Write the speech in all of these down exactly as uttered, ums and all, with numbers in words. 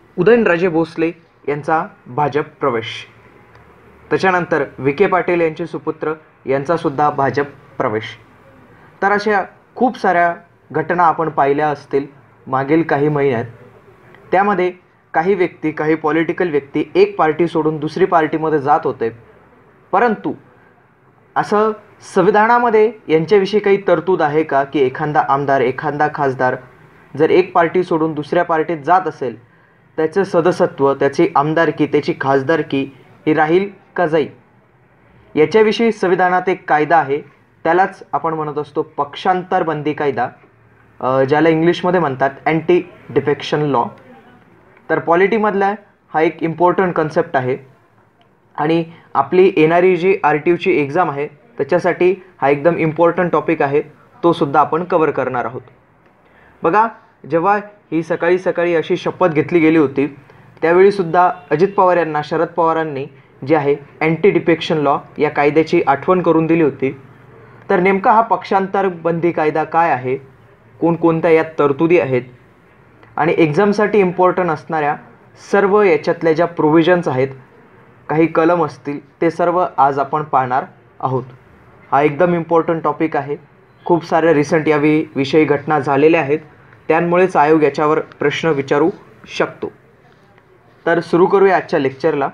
उदयनराजे भोसले यांचा भाजप प्रवेश, त्याच्यानंतर विखे पाटील यांचे सुपुत्र यांचासुद्धा भाजप प्रवेश. तर अशा खूप साऱ्या घटना आपण पाहिल्या असतील मागील काही महिन्यात. त्यामध्ये काही व्यक्ती, काही पॉलिटिकल व्यक्ती एक पार्टी सोडून दुसरी पार्टीमध्ये जात होते, परंतु असं संविधानामध्ये यांच्याविषयी काही तरतूद आहे का की एखादा आमदार, एखादा खासदार जर एक पार्टी सोडून दुसऱ्या पार्टीत जात असेल, त्याचं सदस्यत्व, त्याची आमदारकी, त्याची खासदारकी ही राहील का जाईल, याच्याविषयी संविधानात एक कायदा आहे. त्यालाच आपण म्हणत असतो पक्षांतर बंदी कायदा, ज्याला इंग्लिशमध्ये म्हणतात अँटी डिफेक्शन लॉ. तर पॉलिटीमधला हा एक इम्पॉर्टंट कन्सेप्ट आहे आणि आपली येणारी जी आर टी यूची एक्झाम आहे त्याच्यासाठी हा एकदम इम्पॉर्टंट टॉपिक आहे, तो सुद्धा आपण कवर करणार आहोत. बघा, जेव्हा ही सकाळी सकाळी अशी शपथ घेतली गेली होती त्यावेळीसुद्धा अजित पवार यांना, शरद पवारांनी जे आहे अँटी डिफेक्शन लॉ या कायद्याची आठवण करून दिली होती. तर नेमका हा पक्षांतर बंदी कायदा काय आहे, कोणकोणत्या यात तरतुदी आहेत आणि एक्झामसाठी इम्पॉर्टंट असणाऱ्या सर्व याच्यातल्या ज्या प्रोव्हिजन्स आहेत, काही कलम असतील, ते सर्व आज आपण पाहणार आहोत. हा एकदम इम्पॉर्टंट टॉपिक आहे. खूप साऱ्या रिसेंट या वि विषयी घटना झालेल्या आहेत, त्यामुळेच आयोग याच्यावर प्रश्न विचारू शकतो. तर सुरू करूया आजच्या लेक्चरला.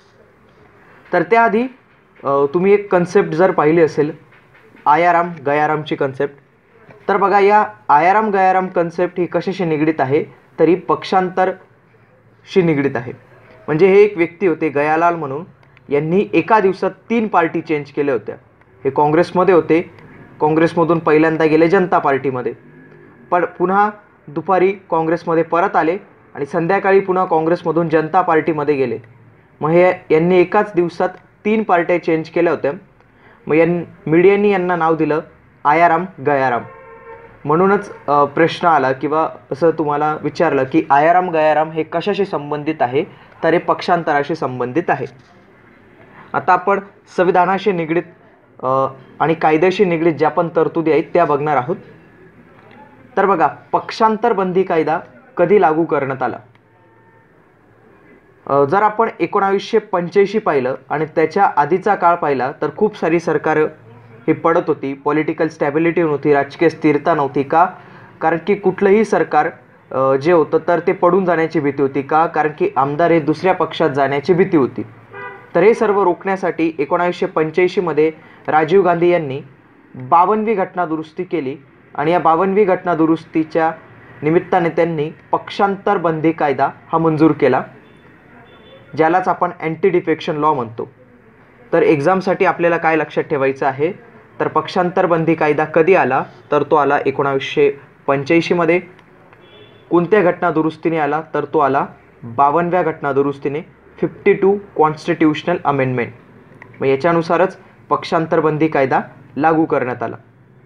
तर त्याआधी तुम्ही एक कन्सेप्ट जर पाहिली असेल, आयाराम गयारामची कन्सेप्ट. तर बघा, या आयाराम गयाराम कन्सेप्ट ही कशाशी निगडीत आहे, तर ही पक्षांतरशी निगडीत आहे. म्हणजे हे एक व्यक्ती होते गयालाल म्हणून, यांनी एका दिवसात तीन पार्टी चेंज केल्या होत्या. हे काँग्रेसमध्ये होते, काँग्रेसमधून पहिल्यांदा गेले जनता पार्टीमध्ये, पण पुन्हा दुपारी काँग्रेसमध्ये परत आले आणि संध्याकाळी पुन्हा काँग्रेसमधून जनता पार्टीमध्ये गेले. मग हे यांनी एकाच दिवसात तीन पार्ट्या चेंज केल्या होत्या. मग यां मीडियानी यांना नाव दिलं आयाराम गयाराम. म्हणूनच प्रश्न आला किंवा असं तुम्हाला विचारलं की आयाराम गयाराम हे कशाशी संबंधित आहे, तर हे पक्षांतराशी संबंधित आहे. आता आपण संविधानाशी निगडीत आणि कायद्याशी निगडीत ज्या पण तरतुदी आहेत त्या बघणार आहोत. तर बघा, पक्षांतर बंदी कायदा कधी लागू करण्यात आला. जर आपण एकोणावीसशे पंच्याऐंशी पाहिलं आणि त्याच्या आधीचा काळ पाहिला तर खूप सारी सरकारं ही पडत होती, पॉलिटिकल स्टॅबिलिटी नव्हती, राजकीय स्थिरता नव्हती. का? कारण की कुठलंही सरकार जे होतं तर ते पडून जाण्याची भीती होती. का? कारण की आमदार हे दुसऱ्या पक्षात जाण्याची भीती होती. तर हे सर्व रोखण्यासाठी एकोणावीसशे पंच्याऐंशीमध्ये राजीव गांधी यांनी बावनवी घटना दुरुस्ती केली आणि या बावनवी घटना दुरुस्तीच्या निमित्ताने त्यांनी पक्षांतर बंदी कायदा हा मंजूर केला, ज्यालाच आपण अँटी डिफेक्शन लॉ म्हणतो. तर एक्झामसाठी आपल्याला काय लक्षात ठेवायचं आहे, तर पक्षांतर बंदी कायदा कधी आला, तर तो आला एकोणावीसशे पंच्याऐंशीमध्ये. कोणत्या घटना दुरुस्तीने आला, तर तो आला बावनव्या घटना दुरुस्तीने, फिफ्टी टू कॉन्स्टिट्यूशनल अमेंडमेंट. मग याच्यानुसारच पक्षांतर बंदी कायदा लागू करण्यात आला.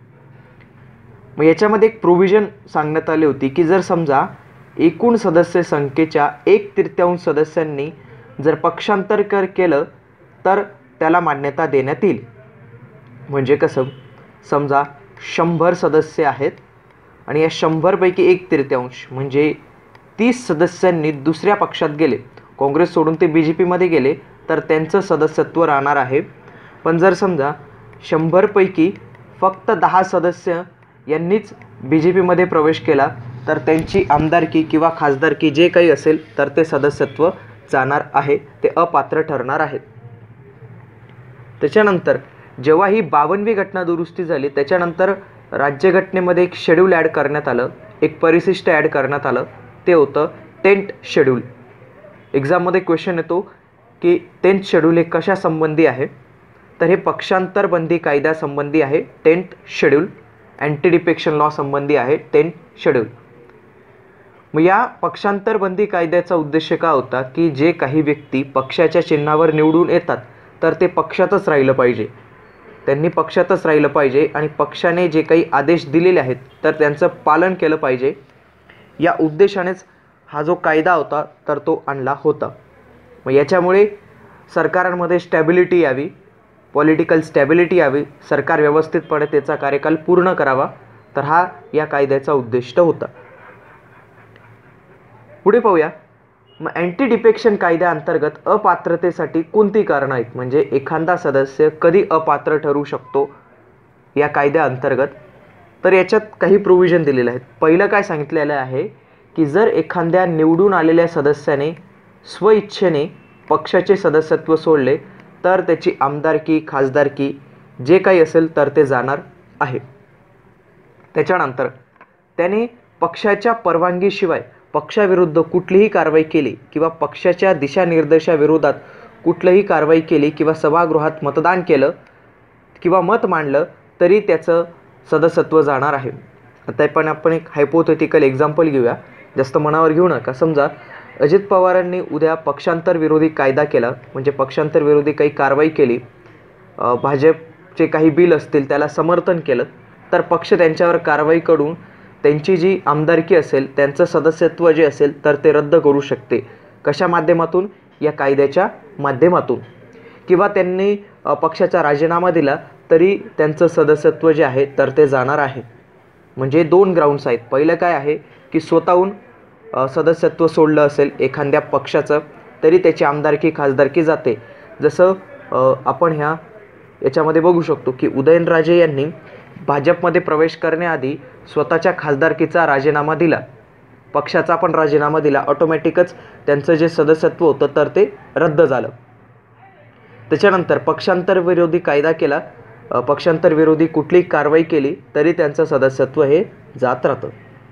मग याच्यामध्ये एक प्रोव्हिजन सांगण्यात आली होती की जर समजा एकूण सदस्य संख्येच्या एक तृतीयांश सदस्यांनी जर पक्षांतर कर केलं तर त्याला मान्यता देण्यात येईल. म्हणजे कसं, समजा शंभर सदस्य आहेत आणि या शंभरपैकी एक तृतीयांश म्हणजे तीस सदस्यांनी दुसऱ्या पक्षात गेले, काँग्रेस सोडून ते बी जे पीमध्ये गेले, तर त्यांचं सदस्यत्व राहणार आहे. पण जर समजा शंभरपैकी फक्त दहा सदस्य यांनीच बी जे पीमध्ये प्रवेश केला तर त्यांची आमदारकी किंवा खासदारकी जे काही असेल तर ते सदस्यत्व जाणार आहे, ते अपात्र ठरणार आहेत. त्याच्यानंतर जेव्हा ही बावनवी घटना दुरुस्ती झाली त्याच्यानंतर राज्यघटनेमध्ये एक शेड्यूल ॲड करण्यात आलं, एक परिशिष्ट ॲड करण्यात आलं, ते होतं टेंथ शेड्यूल. एक्झाममध्ये क्वेश्चन येतो की टेंथ शेड्यूल हे कशासंबंधी आहे, तर हे पक्षांतर बंदी कायद्यासंबंधी आहे tenth schedule. Anti defection law संबंधी आहे टेंथ शेड्यूल. मग या पक्षांतर बंदी कायद्याचा उद्देश काय होता की जे काही व्यक्ती पक्षाच्या चिन्हावर निवडून येतात तर ते पक्षातच राहिलं पाहिजे, त्यांनी पक्षातच राहिलं पाहिजे आणि पक्षाने जे काही आदेश दिलेले आहेत तर त्यांचं पालन केलं पाहिजे. या उद्देशानेच हा जो कायदा होता तर तो आणला होता. मग याच्यामुळे सरकारांमध्ये स्टॅबिलिटी यावी, पॉलिटिकल स्टॅबिलिटी यावी, सरकार व्यवस्थितपणे त्याचा कार्यकाल पूर्ण करावा, तर हा या कायद्याचा उद्दिष्ट होता. पुढे पाहूया, मग अँटी डिफेक्शन कायद्याअंतर्गत अपात्रतेसाठी कोणती कारणं आहेत, म्हणजे एखादा सदस्य कधी अपात्र ठरू शकतो या कायद्याअंतर्गत, तर याच्यात काही प्रोव्हिजन दिलेले आहेत. पहिलं काय सांगितलेलं आहे की जर एखाद्या निवडून आलेल्या सदस्याने स्वइच्छेने पक्षाचे सदस्यत्व सोडले तर त्याची आमदारकी, खासदारकी जे काही असेल तर ते जाणार आहे. त्याच्यानंतर त्याने पक्षाच्या परवानगीशिवाय पक्षाविरुद्ध कुठलीही कारवाई केली किंवा पक्षाच्या दिशानिर्देशाविरोधात कुठलीही कारवाई केली किंवा सभागृहात मतदान केलं किंवा मत मांडलं तरी त्याचं सदस्यत्व जाणार आहे. आता पण आपण एक हायपोथेटिकल एक्झाम्पल घेऊया, जास्त मनावर घेऊ नका. समजा अजित पवारांनी उद्या पक्षांतर विरोधी कायदा केला, म्हणजे पक्षांतर विरोधी काही कारवाई केली, भाजपचे काही बिल असतील त्याला समर्थन केलं, तर पक्ष त्यांच्यावर कारवाई करून त्यांची जी आमदारकी असेल, त्यांचं सदस्यत्व जे असेल तर ते रद्द करू शकते. कशा माध्यमातून? या कायद्याच्या माध्यमातून. किंवा त्यांनी पक्षाचा राजीनामा दिला तरी त्यांचं सदस्यत्व जे आहे तर ते जाणार आहे. म्हणजे दोन ग्राउंड्स आहेत. पहिलं काय आहे की स्वतःहून सदस्यत्व सोडलं असेल एखाद्या पक्षाचं तरी त्याची आमदारकी, खासदारकी जाते. जसं आपण ह्या याच्यामध्ये बघू शकतो की उदयनराजे यांनी भाजपमध्ये प्रवेश करण्याआधी स्वतःच्या खासदारकीचा राजीनामा दिला, पक्षाचा पण राजीनामा दिला, ऑटोमॅटिकच त्यांचं जे सदस्यत्व होतं तर ते रद्द झालं. त्याच्यानंतर पक्षांतर विरोधी कायदा केला, पक्षांतर विरोधी कुठलीही कारवाई केली तरी त्यांचं सदस्यत्व हे जात राहतं.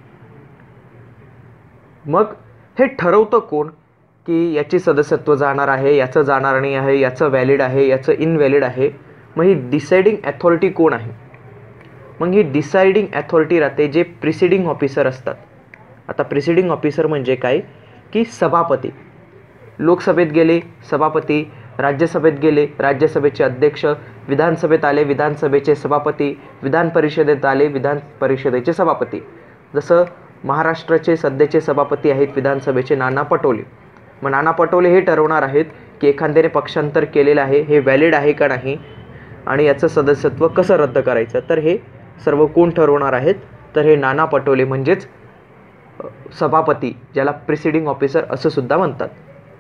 मग हे ठरवतं कोण की याची सदस्यत्व जाणार आहे, याचं जाणार नाही आहे, याचं व्हॅलिड आहे, याचं इनव्हॅलिड आहे. मग ही डिसाइडिंग अथॉरिटी कोण आहे? मग ही डिसाइडिंग अथॉरिटी राहते जे प्रिसिडिंग ऑफिसर असतात. आता प्रिसिडिंग ऑफिसर म्हणजे काय की सभापती. लोकसभेत गेले सभापती, राज्यसभेत गेले राज्यसभेचे अध्यक्ष, विधानसभेत आले विधानसभेचे सभापती, विधान परिषदेत आले विधान परिषदेचे सभापती. जसं महाराष्ट्राचे सध्याचे सभापती आहेत विधानसभेचे नाना पटोले. मग नाना पटोले हे ठरवणार आहेत की एखाद्याने पक्षांतर केलेलं आहे हे व्हॅलिड आहे का नाही आणि याचं सदस्यत्व कसं रद्द करायचं. तर हे सर्व कोण ठरवणार आहेत? तर हे नाना पटोले म्हणजेच सभापती, ज्याला प्रिसिडिंग ऑफिसर असं सुद्धा म्हणतात.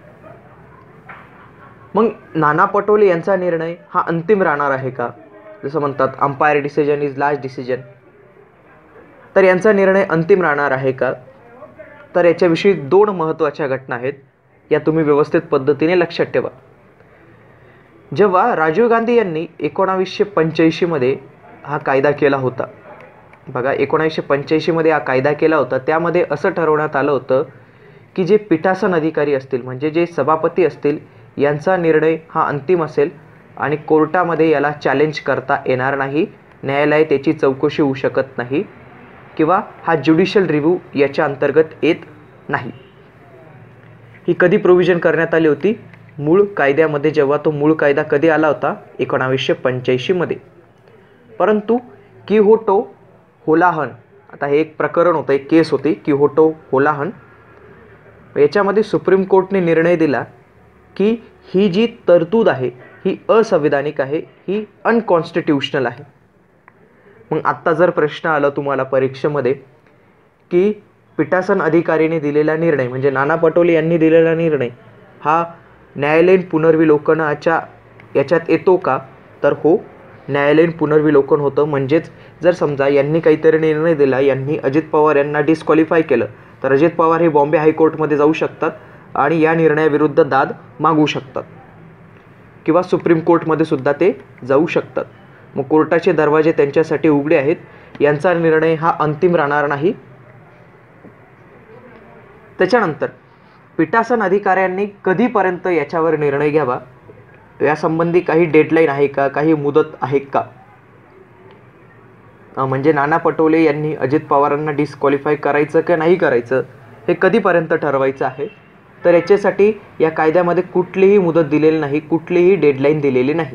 मग नाना पटोले यांचा निर्णय हा अंतिम राहणार आहे का? जसं म्हणतात umpire decision is last decision. तर यांचा निर्णय अंतिम राहणार आहे का? तर याच्याविषयी दोन महत्त्वाच्या घटना आहेत, या तुम्ही व्यवस्थित पद्धतीने लक्षात ठेवा. जेव्हा राजीव गांधी यांनी एकोणावीसशे पंच्याऐंशीमध्ये हा कायदा केला होता, बघा एकोणीसशे पंच्याऐंशीमध्ये हा कायदा केला होता, त्यामध्ये असं ठरवण्यात आलं होतं की जे पीठासन अधिकारी असतील म्हणजे जे सभापती असतील यांचा निर्णय हा अंतिम असेल आणि कोर्टामध्ये याला चॅलेंज करता येणार नाही, न्यायालय त्याची चौकशी होऊ शकत नाही किंवा हा ज्युडिशियल रिव्ह्यू याच्या अंतर्गत येत नाही. ही कधी प्रोव्हिजन करण्यात आली होती? मूळ कायद्यामध्ये. जेव्हा तो मूळ कायदा कधी आला होता? एकोणावीसशे पंच्याऐंशीमध्ये. परंतु किहोटो होलाहन, आता हे एक प्रकरण होतं, एक केस होती किहोटो होलाहन, याच्यामध्ये सुप्रीम कोर्टने निर्णय दिला की ही जी तरतूद आहे ही असंविधानिक आहे, ही अनकॉन्स्टिट्यूशनल आहे. मग आत्ता जर प्रश्न आला तुम्हाला परीक्षेमध्ये की पीठासन अधिकारीने दिलेला निर्णय म्हणजे नाना पटोले यांनी दिलेला निर्णय हा न्यायालयीन पुनर्विलोकनाच्या याच्यात येतो का? तर हो, न्यायालयीन पुनर्विलोकन होतं. म्हणजेच जर समजा यांनी काहीतरी निर्णय दिला, यांनी अजित पवार यांना डिस्क्वालिफाय केलं, तर अजित पवार हे बॉम्बे हायकोर्टमध्ये जाऊ शकतात आणि या निर्णयाविरुद्ध दाद मागू शकतात किंवा सुप्रीम कोर्टमध्ये सुद्धा ते जाऊ शकतात. मग कोर्टाचे दरवाजे त्यांच्यासाठी उघडे आहेत. यांचा निर्णय हा अंतिम राहणार नाही. त्याच्यानंतर पीठासन अधिकाऱ्यांनी कधीपर्यंत याच्यावर निर्णय घ्यावा, यासंबंधी काही डेडलाईन आहे का, काही मुदत आहे का? म्हणजे नाना पटोले यांनी अजित पवारांना डिस्क्वालिफाय करायचं का नाही करायचं हे कधीपर्यंत ठरवायचं आहे? तर याच्यासाठी या कायद्यामध्ये कुठलीही मुदत दिलेली नाही, कुठलीही डेडलाईन दिलेली नाही.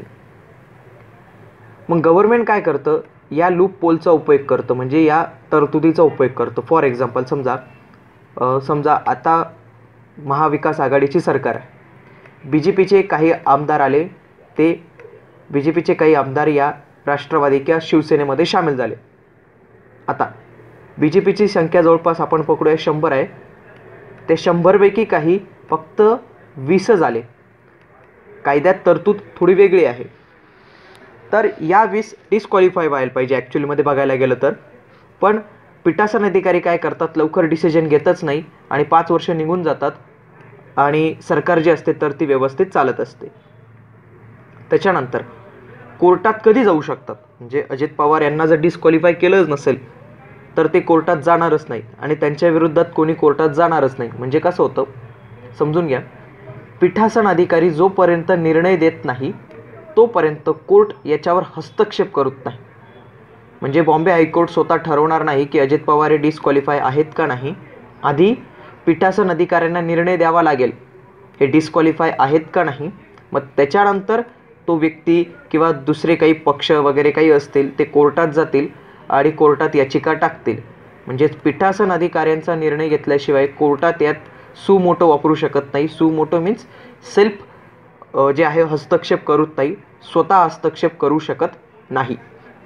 मग गव्हर्नमेंट काय करतं? या लूप पोलचा उपयोग करतं, म्हणजे या तरतुदीचा उपयोग करतं. फॉर एक्झाम्पल समजा समजा आता महाविकास आघाडीची सरकार आहे, बी जे पीचे काही आमदार आले, ते बी जे पीचे काही आमदार या राष्ट्रवादी किंवा शिवसेनेमध्ये सामील झाले. आता बी जे पीची संख्या जवळपास आपण पकडूया शंभर आहे, ते शंभरपैकी काही फक्त वीसच आले. कायद्यात तरतूद थोडी वेगळी आहे. तर या वीस डिस्क्वालिफाय व्हायला पाहिजे ॲक्च्युलीमध्ये बघायला गेलं तर. पण पीठासन अधिकारी काय करतात, लवकर डिसिजन घेतच नाही आणि पाच वर्ष निघून जातात आणि सरकार जे असते तर ती व्यवस्थित चालत असते. त्याच्यानंतर कोर्टात कधी जाऊ शकतात, म्हणजे अजित पवार यांना जर डिस्क्वालिफाय केलंच नसेल तर ते कोर्टात जाणारच नाही आणि त्यांच्या विरोधात कोणी कोर्टात जाणारच नाही. म्हणजे कसं होतं समजून घ्या, पीठासन अधिकारी जोपर्यंत निर्णय देत नाही तोपर्यंत कोर्ट याच्यावर हस्तक्षेप करत नाही. म्हणजे बॉम्बे हायकोर्ट स्वतः ठरवणार नाही की अजित पवार हे डिस्क्वालिफाय आहेत का नाही. आधी पीठासन अधिकाऱ्यांना निर्णय द्यावा लागेल हे डिस्क्वालिफाय आहेत का नाही. मग त्याच्यानंतर तो व्यक्ती किंवा दुसरे काही पक्ष वगैरे काही असतील ते कोर्टात जातील आणि कोर्टात याचिका टाकतील. म्हणजेच पीठासन अधिकाऱ्यांचा निर्णय घेतल्याशिवाय कोर्टात यात सु मोटो वापरू शकत नाही. सु मोटो मीन्स सेल्फ जे आहे हस्तक्षेप करूत नाही, स्वतः हस्तक्षेप करू शकत नाही.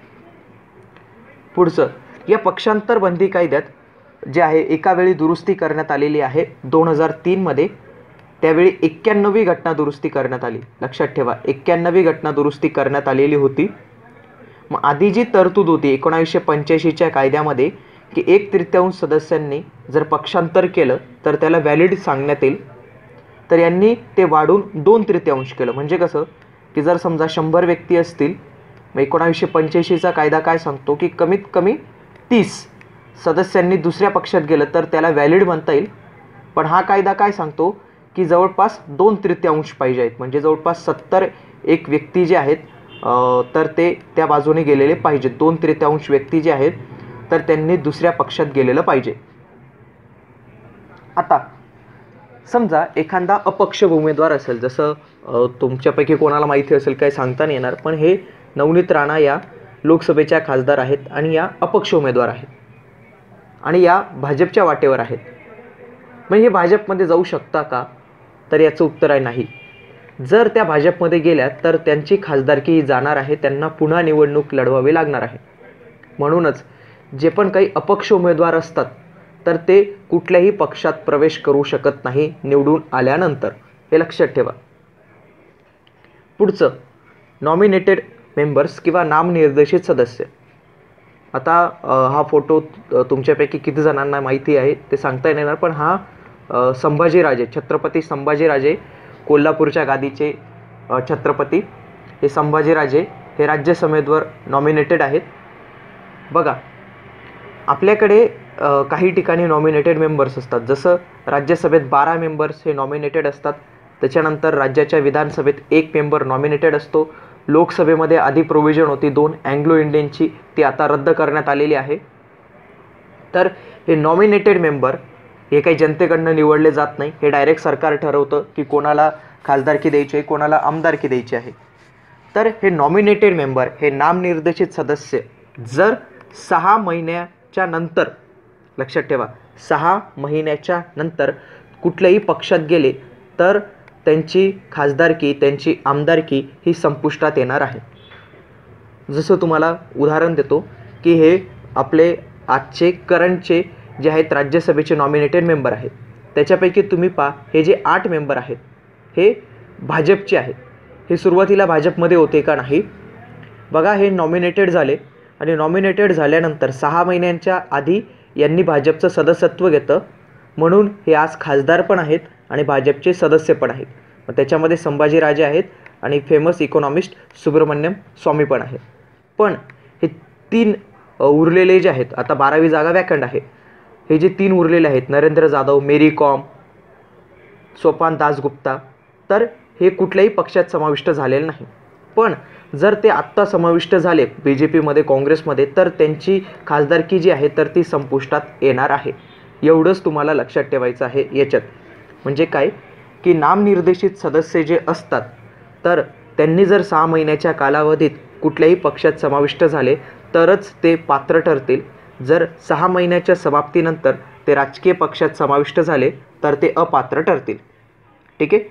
पुढचं, या पक्षांतर बंदी कायद्यात जे आहे एका वेळी दुरुस्ती करण्यात आलेली आहे दोन हजार तीनमध्ये. त्यावेळी एक्क्याण्णवी घटना दुरुस्ती करण्यात आली. लक्षात ठेवा, एक्क्याण्णवी घटना दुरुस्ती करण्यात आलेली होती. मग आधी जी तरतूद होती एकोणावीसशे पंच्याऐंशीच्या कायद्यामध्ये की एक तृतीयांश सदस्यांनी जर पक्षांतर केलं तर त्याला व्हॅलिड सांगण्यात येईल, तर यांनी ते वाढून दोन तृतीयांश केलं. म्हणजे कसं की जर समजा शंभर व्यक्ती असतील, मग एकोणावीसशे पंच्याऐंशीचा कायदा काय सांगतो की कमीत कमी तीस सदस्यांनी दुसऱ्या पक्षात गेलं तर त्याला व्हॅलिड म्हणता येईल. पण हा कायदा काय सांगतो की जवळपास दोन तृतीयांश पाहिजे आहेत. म्हणजे जवळपास सत्तर एक व्यक्ती जे आहेत तर ते त्या बाजूने गेलेले पाहिजेत. दोन तृतीयांश व्यक्ती जे आहेत तर त्यांनी दुसऱ्या पक्षात गेलेलं पाहिजे. आता समजा एखादा अपक्ष उमेदवार असेल, जसं तुमच्यापैकी कोणाला माहिती असेल काय सांगता नाही येणार, पण हे नवनीत राणा या लोकसभेच्या खासदार आहेत आणि या अपक्ष उमेदवार आहेत आणि या भाजपच्या वाटेवर आहेत. मग हे भाजपमध्ये जाऊ शकता का, तर याचं उत्तर आहे नाही. जर त्या भाजपमध्ये गेल्या तर त्यांची खासदारकी ही जाणार आहे, त्यांना पुन्हा निवडणूक लढवावी लागणार आहे. म्हणूनच जे पण काही अपक्ष उमेदवार असतात तर ते कुठल्याही पक्षात प्रवेश करू शकत नाही निवडून आल्यानंतर, हे लक्षात ठेवा. पुढचं, नॉमिनेटेड मेंबर्स किंवा नामनिर्देशित सदस्य. आता हा फोटो तुमच्यापैकी किती जणांना माहिती आहे ते सांगता येणार, पण हा संभाजीराजे, छत्रपती संभाजीराजे, कोल्हापूरच्या गादीचे छत्रपती हे संभाजीराजे हे राज्यसभेवर नॉमिनेटेड आहेत. बघा, आपल्याकडे काही ठिकाणी नॉमिनेटेड मेंबर्स असतात. जसं राज्यसभेत बारा मेंबर्स हे नॉमिनेटेड असतात. त्याच्यानंतर राज्याच्या विधानसभेत एक मेंबर नॉमिनेटेड असतो. लोकसभेमध्ये आधी प्रोव्हिजन होती दोन अँग्लो इंडियनची, ती आता रद्द करण्यात आलेली आहे. तर हे नॉमिनेटेड मेंबर हे काही जनतेकडनं निवडले जात नाही. हे डायरेक्ट सरकार ठरवतं की कोणाला खासदारकी द्यायची आहे, कोणाला आमदारकी द्यायची आहे. तर हे नॉमिनेटेड मेंबर हे नामनिर्देशित सदस्य जर सहा महिन्याच्या नंतर, लक्षात ठेवा, सहा महिन्याच्या नंतर कुठल्याही पक्षात गेले तर त्यांची खासदारकी, त्यांची आमदारकी ही संपुष्टात येणार आहे. जसं तुम्हाला उदाहरण देतो की हे आपले आजचे करंटचे जे आहेत राज्यसभेचे नॉमिनेटेड मेंबर आहेत, त्याच्यापैकी तुम्ही पहा हे जे आठ मेंबर आहेत हे भाजपचे आहेत. हे सुरुवातीला भाजपमध्ये होते का नाही. बघा, हे नॉमिनेटेड झाले आणि नॉमिनेटेड झाल्यानंतर सहा महिन्यांच्या आधी यांनी भाजपचं सदस्यत्व घेतं, म्हणून हे आज खासदार पण आहेत आणि भाजपचे सदस्य पण आहेत. मग त्याच्यामध्ये संभाजीराजे आहेत आणि फेमस इकॉनॉमिस्ट सुब्रमण्यम स्वामी पण आहेत. पण हे तीन उरलेले जे आहेत, आता बारावी जागा वॅकंट आहे, हे जे तीन उरलेले आहेत, नरेंद्र जाधव, मेरी कॉम, सोपान दासगुप्ता, तर हे कुठल्याही पक्षात समाविष्ट झालेले नाही. पण जर ते आत्ता समाविष्ट झाले बी जे पीमध्ये, काँग्रेसमध्ये, तर त्यांची खासदारकी जी आहे तर ती संपुष्टात येणार आहे. एवढंच तुम्हाला लक्षात ठेवायचं आहे याच्यात. म्हणजे काय की नामनिर्देशित सदस्य जे असतात तर त्यांनी जर सहा महिन्याच्या कालावधीत कुठल्याही पक्षात समाविष्ट झाले तरच ते पात्र ठरतील. जर सहा महिन्याच्या समाप्तीनंतर ते राजकीय पक्षात समाविष्ट झाले तर ते अपात्र ठरतील. ठीक आहे.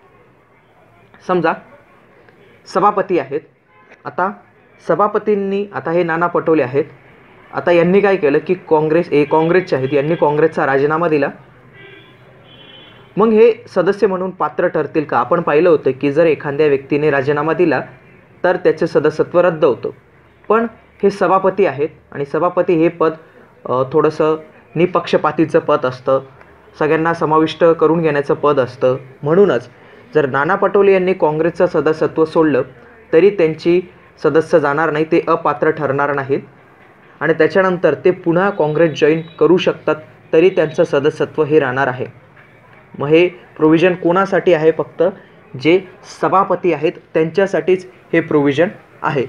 समजा सभापती आहेत. आता सभापतींनी, आता हे नाना पटोले आहेत, आता यांनी काय केलं की काँग्रेस हे काँग्रेसचे आहेत, यांनी काँग्रेसचा राजीनामा दिला मग हे सदस्य म्हणून पात्र ठरतील का? आपण पाहिलं होतं की जर एखाद्या व्यक्तीने राजीनामा दिला तर त्याचे सदस्यत्व रद्द होतं, पण हे सभापती आहेत आणि सभापती हे पद थोडंसं निपक्षपातीचं पद असतं, सगळ्यांना समाविष्ट करून घेण्याचं पद असतं. म्हणूनच जर नाना पटोले यांनी काँग्रेसचं सदस्यत्व सोडलं तरी त्यांची सदस्य जाणार नाही, ते अपात्र ठरणार नाहीत आणि त्याच्यानंतर ते पुन्हा काँग्रेस जॉईन करू शकतात, तरी त्यांचं सदस्यत्व हे राहणार आहे. मग हे प्रोव्हिजन कोणासाठी आहे? फक्त जे सभापती आहेत त्यांच्यासाठीच हे प्रोव्हिजन आहे.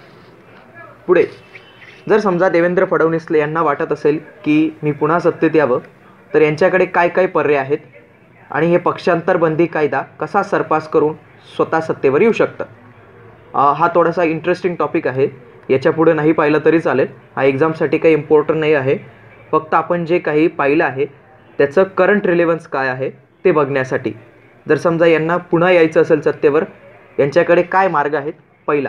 पुढे जर समजा देवेंद्र फडणवीस यांना वाटत असेल की मी पुन्हा सत्तेत यावं, तर यांच्याकडे काय काय पर्याय आहेत आणि हे पक्षांतर बंदी कायदा कसा सरपास करून स्वतः सत्तेवर येऊ शकतात. हा थोडासा इंटरेस्टिंग टॉपिक आहे, याच्या पुढे नाही पाहिलं तरी चालेल. हा एक्झामसाठी काही इम्पॉर्टंट नाही आहे, फक्त आपण जे काही पाहिलं आहे त्याचं करंट रिलेव्हन्स काय आहे ते बघण्यासाठी. जर समजा यांना पुन्हा यायचं असेल सत्तेवर, यांच्याकडे काय मार्ग आहेत? पहिला,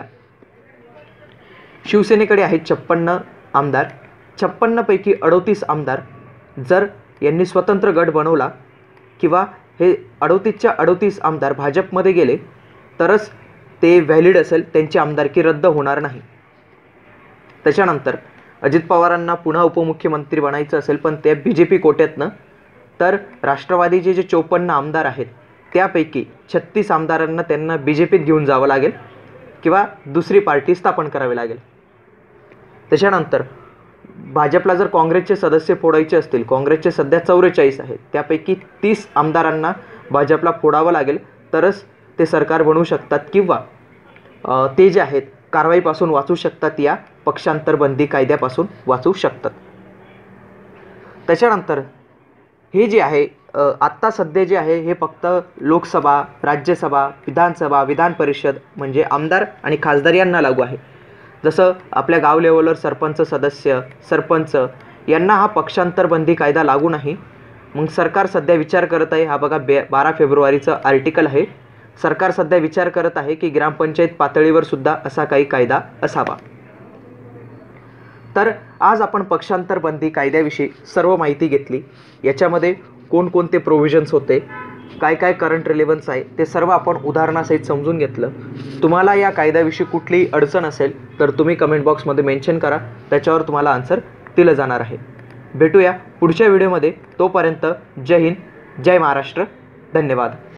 शिवसेनेकडे आहेत छप्पन्न आमदार. छप्पन्नपैकी अडोतीस आमदार जर यांनी स्वतंत्र गट बनवला किंवा हे अडोतीसच्या अडोतीस आमदार भाजपमध्ये गेले तरच ते व्हॅलिड असेल, त्यांची आमदारकी रद्द होणार नाही. त्याच्यानंतर अजित पवारांना पुन्हा उपमुख्यमंत्री बनायचं असेल पण ते बी जे पी कोट्यातनं, तर राष्ट्रवादीचे जे चौपन्न आमदार आहेत त्यापैकी छत्तीस आमदारांना त्यांना बी जे पीत घेऊन जावं लागेल किंवा दुसरी पार्टी स्थापन करावी लागेल. त्याच्यानंतर भाजपला जर काँग्रेसचे सदस्य फोडायचे असतील, काँग्रेसचे सध्या चौवेचाळीस आहेत, त्यापैकी तीस आमदारांना भाजपला फोडावं लागेल तरच ते सरकार बनवू शकतात किंवा ते जे आहेत कारवाईपासून वाचू शकतात, या पक्षांतर बंदी कायद्यापासून वाचू शकतात. त्याच्यानंतर हे जे आहे आत्ता सध्या जे आहे हे फक्त लोकसभा, राज्यसभा, विधानसभा, विधान परिषद म्हणजे आमदार आणि खासदार यांना लागू आहे. जसं आपल्या गाव लेवलवर सरपंच सदस्य, सरपंच यांना हा पक्षांतर बंदी कायदा लागू नाही. मग सरकार सध्या विचार करत आहे, हा बघा बे बारा फेब्रुवारीचं आर्टिकल आहे, सरकार सध्या विचार करत आहे की ग्रामपंचायत पातळीवर सुद्धा असा काही कायदा असावा. तर आज आपण पक्षांतर बंदी कायद्याविषयी सर्व माहिती घेतली. याच्यामध्ये कोणकोणते प्रोव्हिजन्स होते, काय काय करंट रिलेव्हन्स आहे, ते सर्व आपण उदाहरणासहित समजून घेतलं. तुम्हाला या कायद्याविषयी कुठलीही अडचण असेल तर तुम्ही कमेंट बॉक्समध्ये मेन्शन करा, त्याच्यावर तुम्हाला आन्सर दिलं जाणार आहे. भेटूया पुढच्या व्हिडिओमध्ये. तोपर्यंत जय हिंद, जय महाराष्ट्र, धन्यवाद.